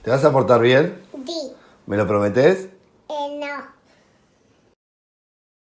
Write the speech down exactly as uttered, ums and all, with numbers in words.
¿Te vas a portar bien? Sí. ¿Me lo prometés? Eh, no.